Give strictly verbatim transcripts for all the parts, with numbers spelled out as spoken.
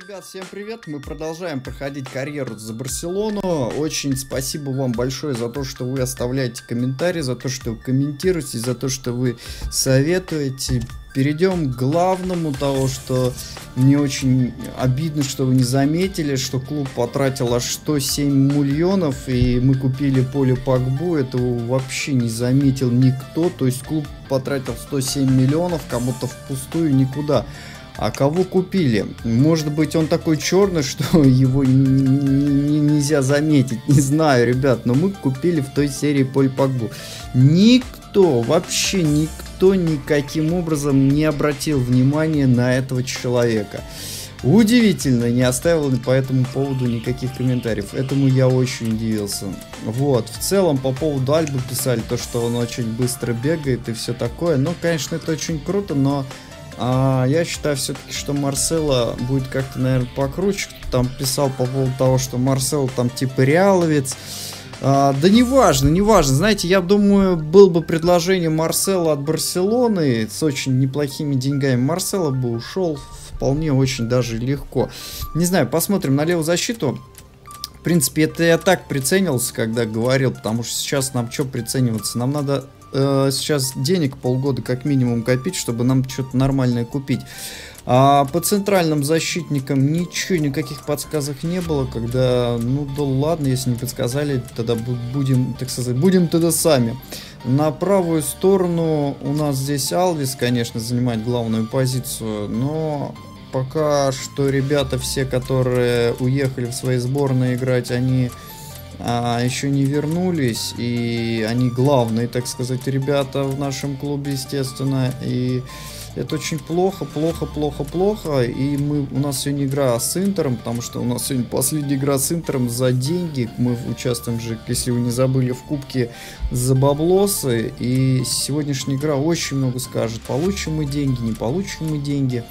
Ребят, всем привет! Мы продолжаем проходить карьеру за Барселону. Очень спасибо вам большое за то, что вы оставляете комментарии, за то, что вы комментируете, за то, что вы советуете. Перейдем к главному того, что мне очень обидно, что вы не заметили, что клуб потратил аж сто семь миллионов, и мы купили Полю Погбу. Этого вообще не заметил никто. То есть клуб потратил сто семь миллионов, как будто впустую никуда. А кого купили? Может быть, он такой черный, что его нельзя заметить. Не знаю, ребят, но мы купили в той серии Поль Погбу. Никто, вообще никто никаким образом не обратил внимания на этого человека. Удивительно, не оставил по этому поводу никаких комментариев. Этому я очень удивился. Вот, в целом по поводу Альбы писали то, что он очень быстро бегает и все такое. Ну, конечно, это очень круто, но... А, я считаю все-таки, что Марсело будет как-то, наверное, покруче. Там писал по поводу того, что Марсело там типа реаловец. А, да неважно, неважно. Знаете, я думаю, было бы предложение Марсело от Барселоны с очень неплохими деньгами. Марсело бы ушел вполне очень даже легко. Не знаю, посмотрим на левую защиту. В принципе, это я так приценился, когда говорил, потому что сейчас нам что прицениваться? Нам надо... сейчас денег полгода как минимум копить, чтобы нам что-то нормальное купить. А по центральным защитникам ничего, никаких подсказок не было, когда, ну да ладно, если не подсказали, тогда будем, так сказать, будем тогда сами. На правую сторону у нас здесь Алвис, конечно, занимает главную позицию, но пока что ребята все, которые уехали в свои сборные играть, они... А, еще не вернулись, и они главные, так сказать, ребята в нашем клубе, естественно, и это очень плохо, плохо, плохо, плохо, и мы, у нас сегодня игра с Интером, потому что у нас сегодня последняя игра с Интером за деньги, мы участвуем же, если вы не забыли, в кубке за баблосы, и сегодняшняя игра очень много скажет, получим мы деньги, не получим мы деньги.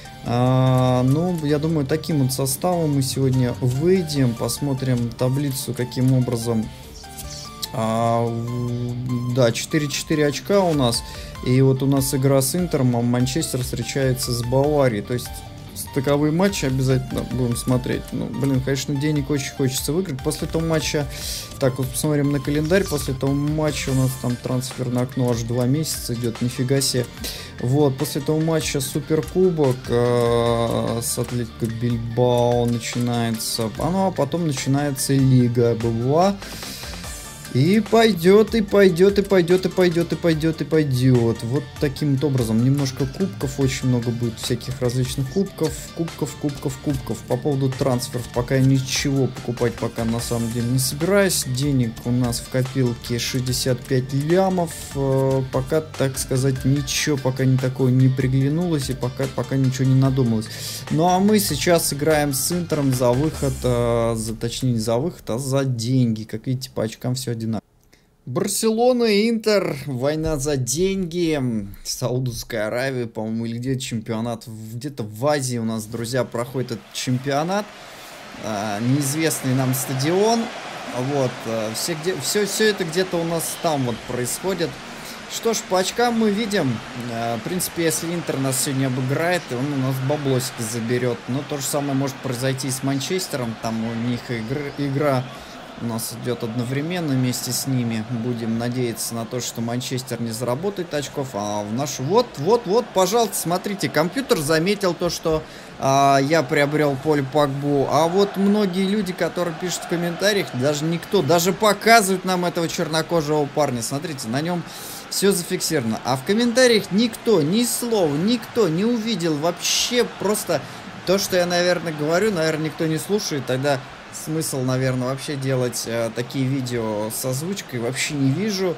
А, ну, я думаю, таким вот составом мы сегодня выйдем, посмотрим таблицу, каким образом. А, да, четыре-четыре очка у нас, и вот у нас игра с Интером, а Манчестер встречается с Баварией, то есть таковые матчи обязательно будем смотреть. Ну, блин, конечно, денег очень хочется выиграть. После этого матча, так вот посмотрим на календарь, после этого матча у нас там трансферное окно аж два месяца идет, нифига себе. Вот, после этого матча Суперкубок э, с Атлетико Бильбао начинается, а, ну, а потом начинается Лига ББВА. И пойдет, и пойдет, и пойдет, и пойдет, и пойдет, и пойдет. Вот таким вот образом. Немножко кубков, очень много будет всяких различных кубков, кубков, кубков, кубков. По поводу трансферов пока я ничего покупать пока на самом деле не собираюсь. Денег у нас в копилке шестьдесят пять лямов. Пока, так сказать, ничего пока не такое не приглянулось, и пока, пока ничего не надумалось. Ну а мы сейчас играем с Интером за выход, за, точнее не за выход, а за деньги. Как видите, по очкам все одинаково. Барселона и Интер, война за деньги, Саудовская Аравия, по-моему, или где-то чемпионат, где-то в Азии у нас, друзья, проходит этот чемпионат, а, неизвестный нам стадион, вот, а, все, где, все, все это где-то у нас там вот происходит. Что ж, по очкам мы видим, а, в принципе, если Интер нас сегодня обыграет, он у нас баблосик заберет, но то же самое может произойти и с Манчестером, там у них игры, игра... У нас идет одновременно вместе с ними. Будем надеяться на то, что Манчестер не заработает очков. А в нашу... Вот, вот, вот, пожалуйста, смотрите. Компьютер заметил то, что а, я приобрел Поль Погбу. А вот многие люди, которые пишут в комментариях, даже никто, даже показывают нам этого чернокожего парня. Смотрите, на нем все зафиксировано. А в комментариях никто, ни слова, никто не увидел вообще просто то, что я, наверное, говорю. Наверное, никто не слушает. Тогда... Смысл, наверное, вообще делать э, такие видео с озвучкой вообще не вижу.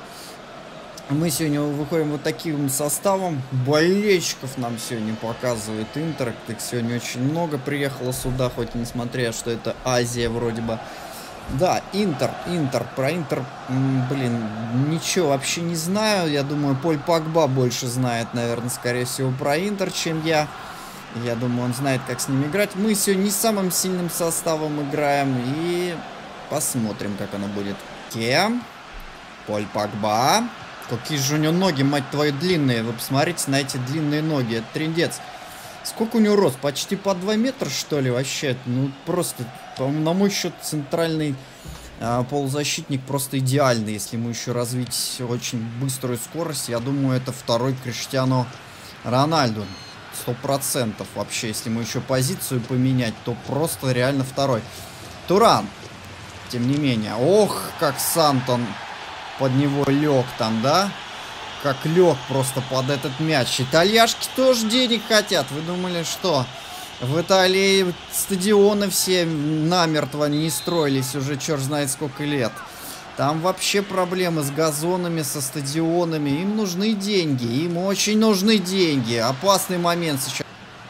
Мы сегодня выходим вот таким составом. Болельщиков нам сегодня показывает Интер. Так сегодня очень много приехало сюда, хоть несмотря, что это Азия вроде бы. Да, Интер, Интер, про Интер, блин, ничего вообще не знаю. Я думаю, Поль Погба больше знает, наверное, скорее всего, про Интер, чем я. Я думаю, он знает, как с ними играть. Мы сегодня не самым сильным составом играем. И посмотрим, как оно будет. Кем? Поль Погба. Какие же у него ноги, мать твою, длинные. Вы посмотрите на эти длинные ноги. Это трындец. Сколько у него рост? Почти по два метра, что ли, вообще? Ну, просто, на мой счет, центральный а, полузащитник просто идеальный. Если ему еще развить очень быструю скорость, я думаю, это второй Криштиану Рональду. Сто процентов вообще. Если ему еще позицию поменять, то просто реально второй. Туран. Тем не менее. Ох, как Сантон под него лег там, да? Как лег просто под этот мяч. Итальяшки тоже денег хотят. Вы думали, что в Италии стадионы все намертво не строились уже черт знает сколько лет. Там вообще проблемы с газонами, со стадионами. Им нужны деньги. Им очень нужны деньги. Опасный момент сейчас.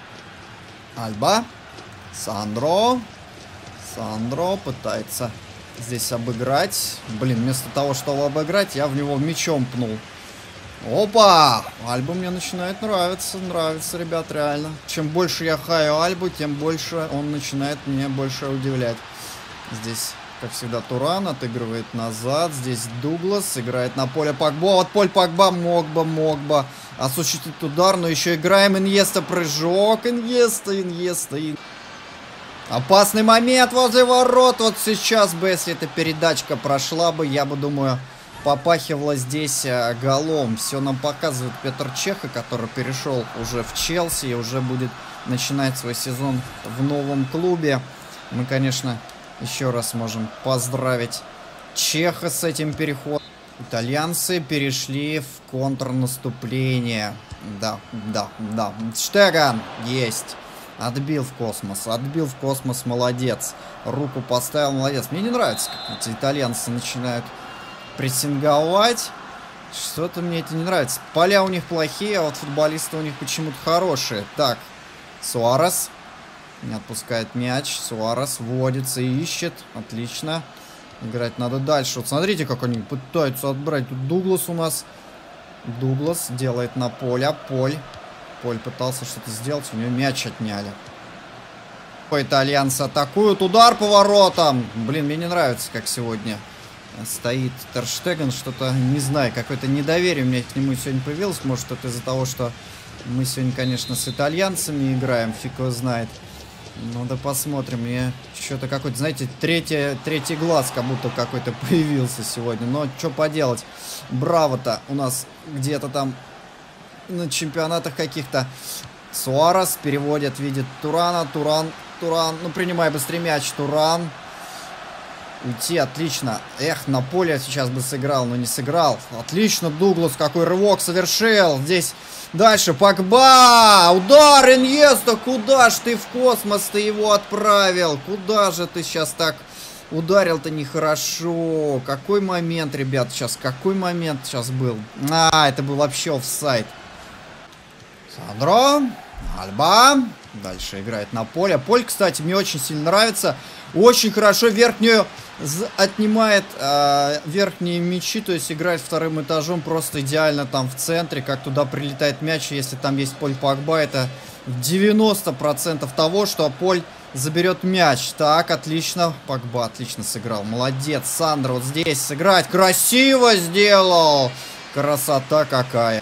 Альба. Сандро. Сандро пытается здесь обыграть. Блин, вместо того, чтобы обыграть, я в него мячом пнул. Опа! Альба мне начинает нравиться. Нравится, ребят, реально. Чем больше я хаю Альбу, тем больше он начинает меня больше удивлять. Здесь, как всегда, Туран отыгрывает назад. Здесь Дуглас играет на поле Погба. Вот Поль Погба мог бы, мог бы осуществить удар, но еще играем. Иньеста, прыжок. Иньеста, Иньеста. Ин... Опасный момент возле ворот. Вот сейчас бы, если эта передачка прошла бы, я бы, думаю... попахивало здесь а, голом. Все нам показывает Петр Чеха, который перешел уже в Челси и уже будет начинать свой сезон в новом клубе. Мы, конечно, еще раз можем поздравить Чеха с этим переходом. Итальянцы перешли в контрнаступление. Да, да, да. Штеган есть. Отбил в космос. Отбил в космос. Молодец. Руку поставил. Молодец. Мне не нравится, как эти итальянцы начинают прессинговать. Что-то мне это не нравится. Поля у них плохие, а вот футболисты у них почему-то хорошие. Так, Суарес не отпускает мяч. Суарес вводится и ищет. Отлично. Играть надо дальше. Вот смотрите, как они пытаются отбрать. Тут Дуглас у нас. Дуглас делает на поле. Поль. Поль пытался что-то сделать. У него мяч отняли. Итальянцы атакуют. Удар по воротам. Блин, мне не нравится, как сегодня стоит Тер Штеген, что-то, не знаю, какое-то недоверие у меня к нему сегодня появилось. Может, это из-за того, что мы сегодня, конечно, с итальянцами играем, фиг его знает. Ну да посмотрим, мне что-то какой-то, знаете, третий, третий глаз как будто какой-то появился сегодня. Но что поделать, Браво-то у нас где-то там на чемпионатах каких-то. Суарес переводит, видит Турана, Туран, Туран, ну принимай быстрее мяч, Туран. Уйти, отлично. Эх, на поле сейчас бы сыграл, но не сыграл. Отлично, Дуглас, какой рывок совершил. Здесь дальше Погба. Удар, Иньеста, куда ж ты в космос ты его отправил? Куда же ты сейчас так ударил-то нехорошо? Какой момент, ребят, сейчас, какой момент сейчас был? А, это был вообще офсайд. Сандро, Альба. Дальше играет на поле. Поль, кстати, мне очень сильно нравится. Очень хорошо верхнюю отнимает э, верхние мячи, то есть играет вторым этажом просто идеально там в центре, как туда прилетает мяч. Если там есть Поль Погба, это девяносто процентов того, что Поль заберет мяч. Так, отлично. Погба отлично сыграл. Молодец, Сандро, вот здесь сыграть. Красиво сделал. Красота какая.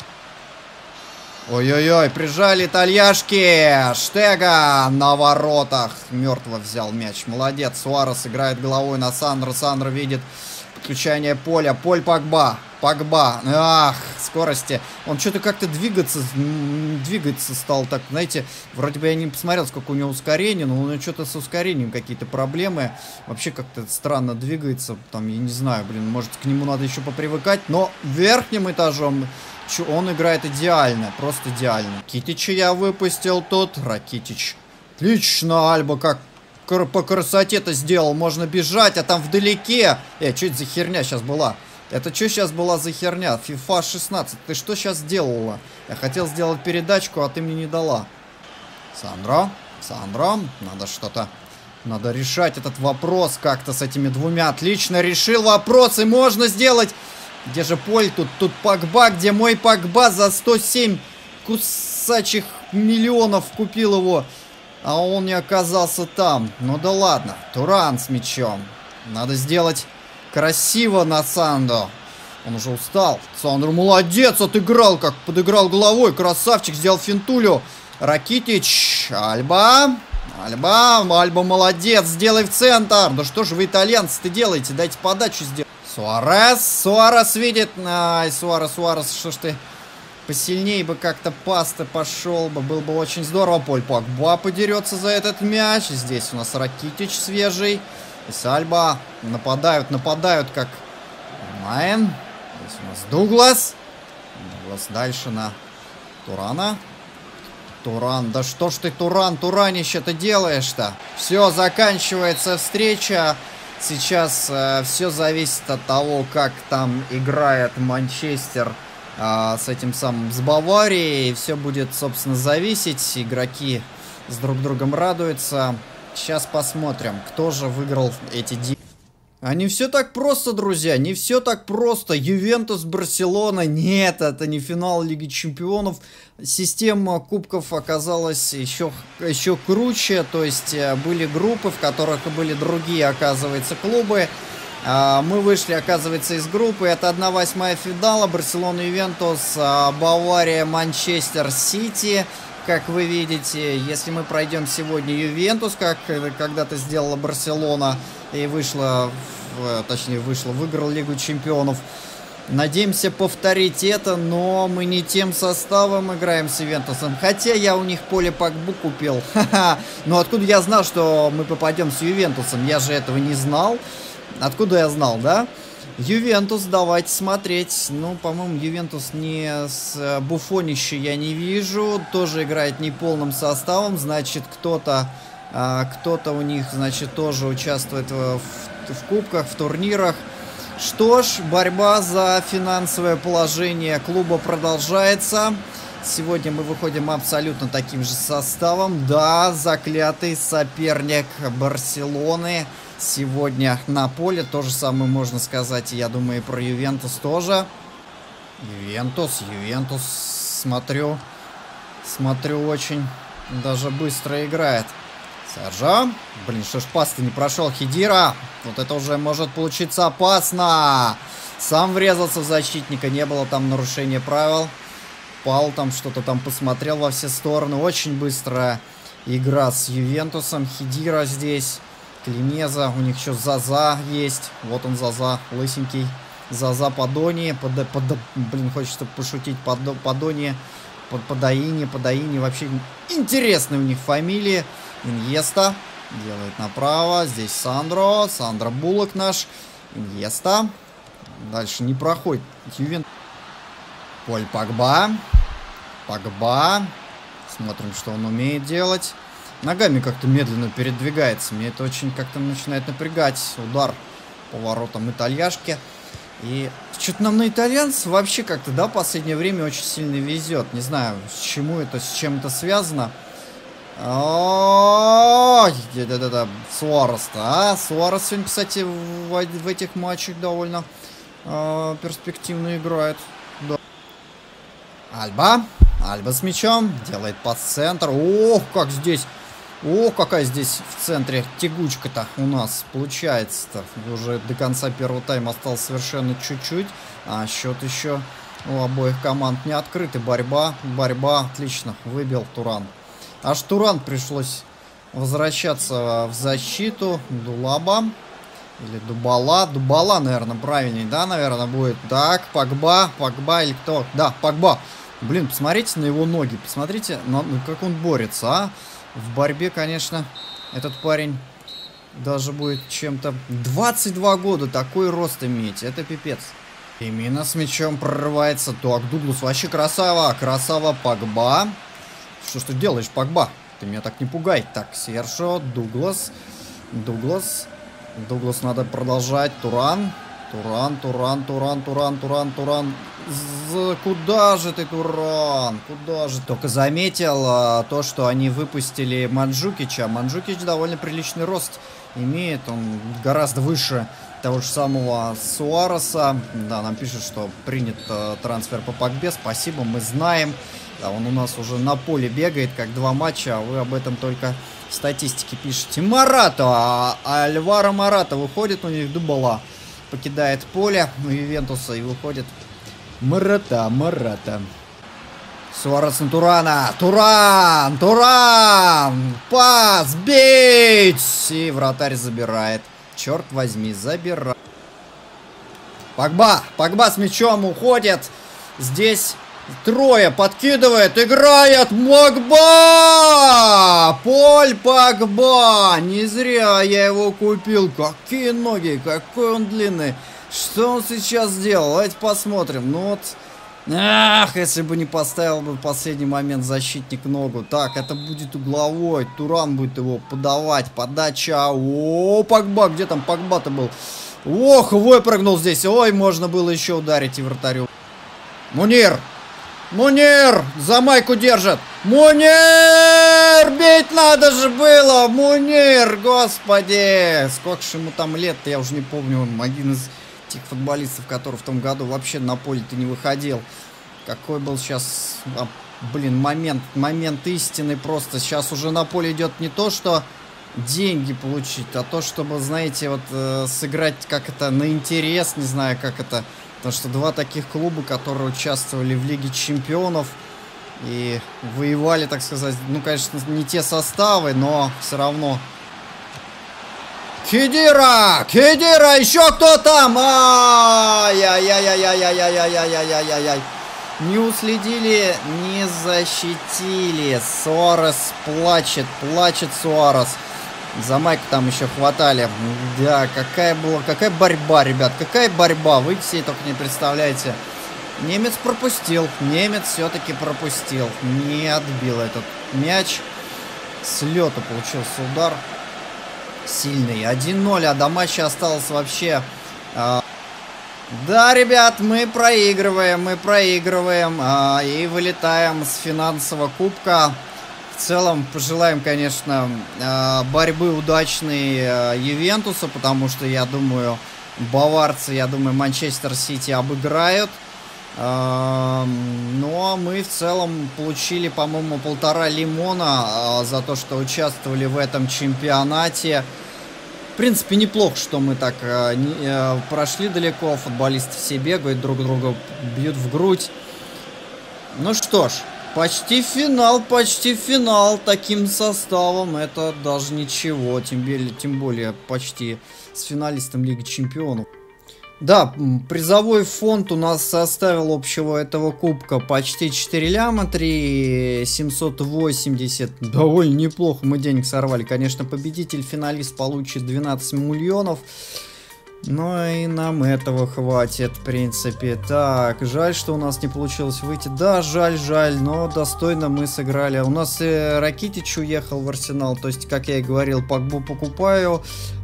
Ой-ой-ой, прижали итальяшки. Штега на воротах. Мертво взял мяч. Молодец. Суарес играет головой на Сандро. Сандро видит подключение поля. Поль Погба. Погба. Ах, скорости. Он что-то как-то двигаться, двигаться стал так, знаете, вроде бы я не посмотрел, сколько у него ускорения, но у него что-то с ускорением какие-то проблемы. Вообще как-то странно двигается. Там, я не знаю, блин, может к нему надо еще попривыкать. Но верхним этажом он играет идеально, просто идеально. Ракитича я выпустил тут. Ракитич. Отлично, Альба как по красоте-то сделал. Можно бежать, а там вдалеке. Э, что это за херня сейчас была? Это что сейчас была за херня? фифа шестнадцать. Ты что сейчас сделала? Я хотел сделать передачку, а ты мне не дала. Сандро. Сандро. Надо что-то... Надо решать этот вопрос как-то с этими двумя. Отлично, решил вопрос. И можно сделать... Где же Поль? Тут, тут Погба. Где мой Погба? За сто семь кусачих миллионов купил его. А он не оказался там. Ну да ладно. Туран с мячом. Надо сделать красиво на Сандо. Он уже устал. Сандро молодец, отыграл как. Подыграл головой. Красавчик. Сделал финтулю. Ракитич. Альба. Альба. Альба молодец. Сделай в центр. Да что же вы, итальянцы-то, делаете? Дайте подачу сделать. Суарес. Суарес видит. Ай, Суарес, Суарес. Что ж ты... Посильнее бы как-то паста пошел бы. Было бы очень здорово. Поль Погба подерется за этот мяч. Здесь у нас Ракитич свежий. Здесь Альба. Нападают, нападают как... Майн. Здесь у нас Дуглас. Дуглас дальше на Турана. Туран. Да что ж ты, Туран, Туранище-то делаешь-то? Все, заканчивается встреча. Сейчас э, все зависит от того, как там играет Манчестер э, с этим самым, с Баварией. Все будет, собственно, зависеть. Игроки с друг другом радуются. Сейчас посмотрим, кто же выиграл эти дни. А не все так просто, друзья, не все так просто. Ювентус, Барселона, нет, это не финал Лиги Чемпионов. Система кубков оказалась еще, еще круче, то есть были группы, в которых были другие, оказывается, клубы. Мы вышли, оказывается, из группы, это одна восьмая финала, Барселона, Ювентус, Бавария, Манчестер Сити. Как вы видите, если мы пройдем сегодня Ювентус, как когда-то сделала Барселона, и вышла, в, точнее вышла, выиграл Лигу Чемпионов. Надеемся повторить это, но мы не тем составом играем с Ювентусом. Хотя я у них поле Погбу купил. Ха-ха. Но откуда я знал, что мы попадем с Ювентусом? Я же этого не знал. Откуда я знал, да? Ювентус, давайте смотреть. Ну, по-моему, Ювентус не с Буфонища я не вижу. Тоже играет неполным составом. Значит, кто-то а, кто-то у них, значит, тоже участвует в, в кубках, в турнирах. Что ж, борьба за финансовое положение клуба продолжается. Сегодня мы выходим абсолютно таким же составом. Да, заклятый соперник Барселоны сегодня на поле. То же самое можно сказать, я думаю, и про Ювентус тоже. Ювентус, Ювентус, смотрю, смотрю, очень даже быстро играет. Сержа. Блин, что ж пас-то не прошел. Хедира. Вот это уже может получиться опасно. Сам врезался в защитника. Не было там нарушения правил. Пал там что-то там посмотрел во все стороны. Очень быстрая игра с Ювентусом. Хедира здесь. Клинеза. У них еще Заза есть. Вот он, Заза. Лысенький. Заза Подони. Под, под, блин, хочется пошутить. Под, Подони. Под, Подаини. Подаини. Вообще интересные у них фамилии. Иньеста. Делает направо. Здесь Сандро. Сандро Буллок наш. Иньеста. Дальше не проходит. Ювентус. Поль Погба. Погба. Смотрим, что он умеет делать. Ногами как-то медленно передвигается. Мне это очень как-то начинает напрягать. Удар по воротам итальяшки. И что-то нам на итальянцев вообще как-то, да, в последнее время очень сильно везет. Не знаю, с чему это, с чем это связано. О, да-да-да, Суарес-то, а? Суарес сегодня, кстати, в, в этих матчах довольно э, перспективно играет. Да. Альба. Альба с мячом. Делает пас-центр. Ох, как здесь. Ох, какая здесь в центре тягучка-то у нас получается-то. Уже до конца первого тайма осталось совершенно чуть-чуть. А счет еще у обоих команд не открытый. Борьба. Борьба. Отлично. Выбил Туран. Аж Туран пришлось возвращаться в защиту. Дулаба. Или Дубала. Дубала, наверное, правильней, да, наверное, будет. Так, Погба. Погба или кто? Да, Погба. Блин, посмотрите на его ноги. Посмотрите, на, ну, как он борется, а. В борьбе, конечно, этот парень даже будет чем-то... двадцать два года такой рост иметь. Это пипец. Именно с мячом прорывается. Так, Дуглас вообще красава. Красава Погба. Что ж ты делаешь, Погба? Ты меня так не пугай. Так, Сершо, Дуглас. Дуглас. Дуглас надо продолжать. Туран. Туран, Туран, Туран, Туран, Туран, Туран. З куда же ты, Туран? Куда же? Только заметил а, то, что они выпустили Манджукича. Манджукич довольно приличный рост имеет. Он гораздо выше того же самого Суареса. Да, нам пишут, что принят а, трансфер по Погбе. Спасибо, мы знаем. Да, он у нас уже на поле бегает, как два матча, а вы об этом только в статистике пишете. Марата, а Альваро Марата выходит, у них Дубала покидает поле у Ювентуса и выходит Марата, Марата. Суарес на Турана. Туран! Туран! Пас! Бить! И вратарь забирает. Черт возьми, забирает. Погба! Погба с мячом уходит. Здесь трое подкидывает. Играет Погба! Поль Погба! Не зря я его купил. Какие ноги! Какой он длинный! Что он сейчас сделал? Давайте посмотрим. Ну вот... Ах, если бы не поставил бы в последний момент защитник ногу. Так, это будет угловой. Туран будет его подавать. Подача. О, Погба. Где там Погба-то был? Ох, выпрыгнул здесь. Ой, можно было еще ударить и вратарю. Мунир. Мунир. За майку держит. Мунир. Бить надо же было. Мунир. Господи. Сколько же ему там лет-то, я уже не помню. Один из... тех футболистов, который в том году вообще на поле-то не выходил. Какой был сейчас, а, блин, момент, момент истины просто. Сейчас уже на поле идет не то, что деньги получить, а то, чтобы, знаете, вот э, сыграть как это на интерес, не знаю, как это. Потому что два таких клуба, которые участвовали в Лиге Чемпионов и воевали, так сказать, ну, конечно, не те составы, но все равно... Кедира! Кедира! Еще кто там? Ай-яй-яй-яй-яй-яй-яй-яй-яй-яй-яй-яй. Не уследили, не защитили. Суарес плачет, плачет Суарес. За майку там еще хватали. Да, какая была, какая борьба, ребят, какая борьба. Вы все только не представляете. Немец пропустил. Немец все-таки пропустил. Не отбил этот мяч. С лета получился удар. Сильный. один ноль, а до матча осталось вообще... Э, да, ребят, мы проигрываем, мы проигрываем э, и вылетаем с финансового кубка. В целом, пожелаем, конечно, э, борьбы удачной э, Ювентусу, потому что, я думаю, баварцы, я думаю, Манчестер Сити обыграют. Э, но мы в целом получили, по-моему, полтора лимона э, за то, что участвовали в этом чемпионате. В принципе, неплохо, что мы так э, не, э, прошли далеко. Футболисты все бегают, друг друга бьют в грудь. Ну что ж, почти финал, почти финал. Таким составом это даже ничего. Тем более, тем более почти с финалистом Лиги Чемпионов. Да, призовой фонд у нас составил общего этого кубка почти четыре ляма, три семьсот восемьдесят. Довольно неплохо мы денег сорвали. Конечно, победитель, финалист получит двенадцать миллионов. Но и нам этого хватит, в принципе. Так, жаль, что у нас не получилось выйти. Да, жаль, жаль, но достойно мы сыграли. У нас и Ракитич уехал в Арсенал. То есть, как я и говорил, Погбу покупаю,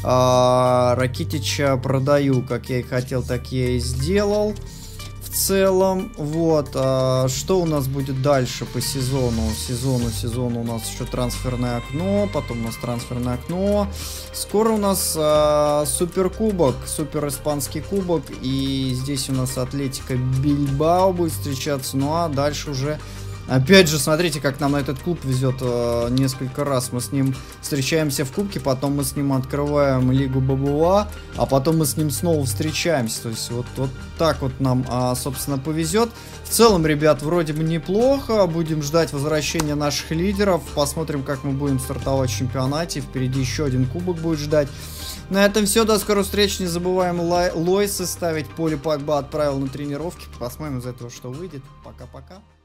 а Ракитича продаю. Как я и хотел, так я и сделал. В целом, вот. А что у нас будет дальше по сезону? Сезону, сезону у нас еще трансферное окно. Потом у нас трансферное окно. Скоро у нас а, суперкубок, супер испанский кубок. И здесь у нас Атлетико Бильбао будет встречаться. Ну а дальше уже... Опять же, смотрите, как нам на этот клуб везет э, несколько раз. Мы с ним встречаемся в кубке, потом мы с ним открываем Лигу ББВА, а потом мы с ним снова встречаемся. То есть вот, вот так вот нам, э, собственно, повезет. В целом, ребят, вроде бы неплохо. Будем ждать возвращения наших лидеров. Посмотрим, как мы будем стартовать в чемпионате. Впереди еще один кубок будет ждать. На этом все. До скорых встреч. Не забываем лайсы ставить. Поле Погба отправил на тренировки. Посмотрим из этого, что выйдет. Пока-пока.